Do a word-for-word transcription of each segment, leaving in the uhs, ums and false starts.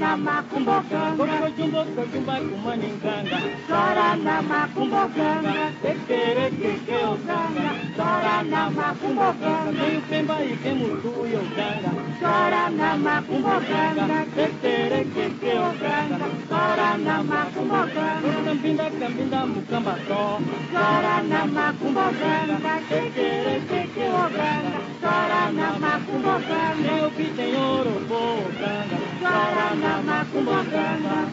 na macumbocanga, Cocojumbo, cojumba, cumaninganga, chora na macumbocanga, tequere, teque, oganga, chora na macumbocanga, tem o pemba e tem mutu e oganga, chora na macumbocanga, tequere, teque, oganga, chora na macumbocanga, cambinda, cambinda, mucamba só, chora na macumbocanga, tequere, teque, oganga, chora na macumbocanga, tem o que tem ouro, oganga, chora na macumbocanga.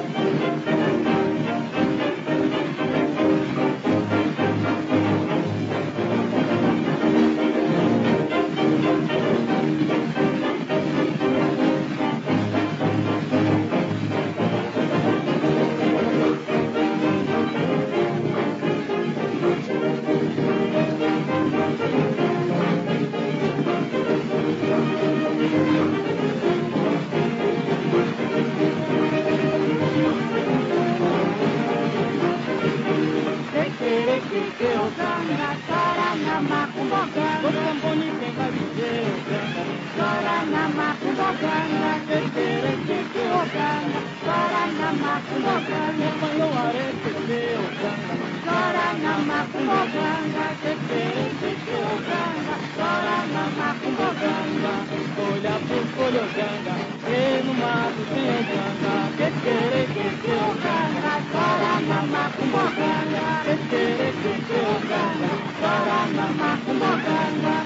Chora na macumbocanga, o cambone tem vai viver, oganga, chora na macumbocanga, tequere, teque, oganga, chora na macumbocanga, apanhou arete, oganga, chora na macumbocanga, tequere, teque, oganga, chora na macumbocanga, olha pro folho, oganga, e no mato tem oganga, tequere, teque, oganga, chora na macumbocanga, tequere, teque, oganga, chora na macumbocanga.